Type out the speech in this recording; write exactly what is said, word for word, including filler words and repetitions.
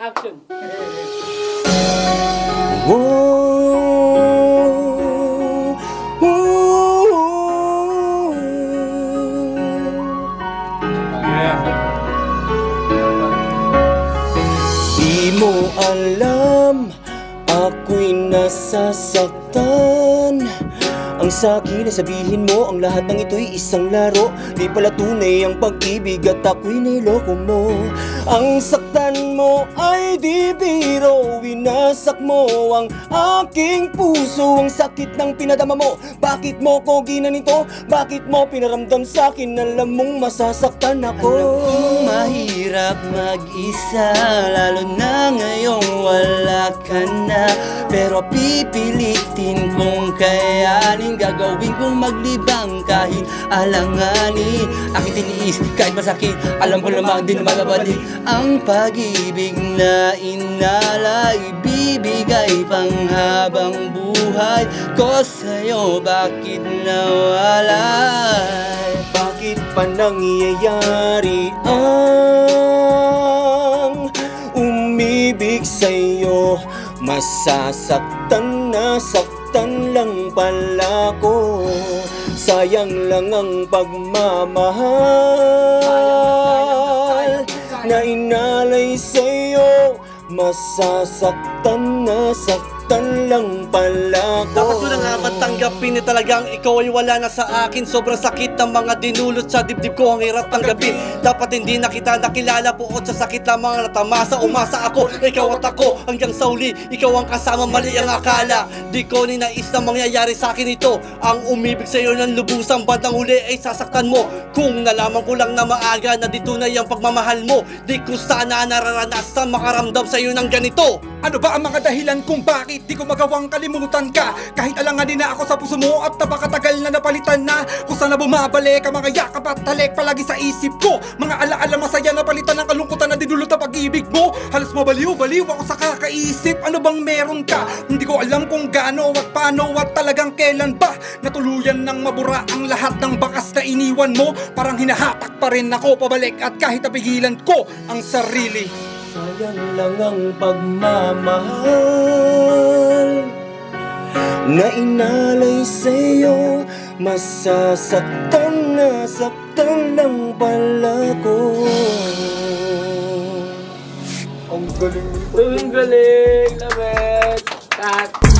Action! Whoa, whoa, Yeah. di mo alam, ako'y nasasaktan. Ang sa'kin ay sabihin mo, ang lahat ng ito'y isang laro. Di pala tunay ang pag-ibig at ako'y niloko mo. Ang saktan mo ay di biro, winasak mo ang aking puso. Ang sakit ng pinadama mo, bakit mo ko ginanito? Bakit mo pinaramdam sa'kin, alam mong masasaktan ako? Alam kong mahirap mag-isa, lalo na ngayong wala ka na. Pero pipilitin kong kayanin, gagawin kong maglibang kahit alanganin. Aking tiniis kahit masakit, alam ko namang di na magabalik. Ang pag-ibig na inalay, ibibigay pang habang buhay ko sa'yo. Bakit nawalay? Bakit pa nangyayari ang umibig sa'yo? Masasaktan na saktan lang pala ko. Sayang lang ang pagmamahal na inalay sa'yo. Masasaktan na saktan lang pala ko. Dapat ko na nga matanggapin na talagang ikaw ay wala na sa akin. Sobrang sakit ng mga dinulot sa dibdib ko, ang hirap tanggapin. Dapat hindi na kita nakilala, puot sa sakit lamang natamasa. Umasa ako, ikaw at ako hanggang sa uli. Ikaw ang kasama, mali ang akala. Di ko ni nais na mangyayari sa akin ito. Ang umibig sa'yo ng lubusang bandang huli ay sasaktan mo. Kung nalaman ko lang na maaga na di tunay ang pagmamahal mo, di ko sana nararanasan makaramdam sa'yo ng ganito. Ano ba ang mga dahilan kung bakit di ko magawang kalimutan ka? Kahit alanganin na ako sa puso mo at napakatagal na napalitan na. Kung sana bumabalik ang mga yakap at halik palagi sa isip ko. Mga alaala masaya na palitan ng kalungkutan na dinulot na pag-ibig mo. Halos mabaliw-baliw ako sa kakaisip. Ano bang meron ka? Hindi ko alam kung gaano at paano at talagang kailan ba natuluyan ng mabura ang lahat ng bakas na iniwan mo. Parang hinahatak pa rin ako pabalik at kahit napigilan ko ang sarili. Sayang lang ang pagmamahal na inalay sa'yo. Masasaktan na saktan lang pala ko. Ang galing. Ang galing. Love it. Cut.